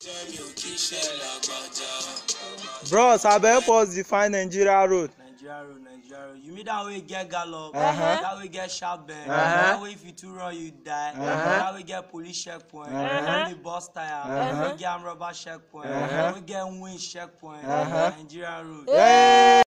Bros, I help us define Nigeria road. Nigeria road. You mean that way get gallop, that way get sharp bend, that way if you too run you die, that way get police checkpoint, that way bus tire, we get rubber checkpoint, we get winch checkpoint. Nigeria road.